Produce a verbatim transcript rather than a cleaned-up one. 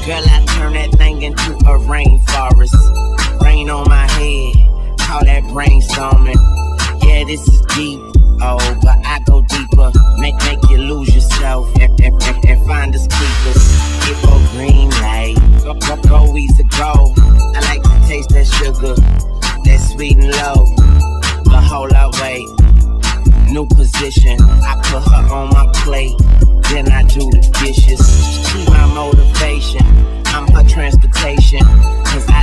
Girl, I turn that thing into a rainforest. Rain on my head, call that brainstorming. Yeah, this is deep, oh, but I go deeper. Make make you lose yourself and, and, and, and find us keepers. Get for green light, go, go, go easy, go. I like to taste that sugar, that sweet and low. But hold up, wait, new position. I put her on my plate, then I do the dishes. She my motivation, I'm her transportation. Cause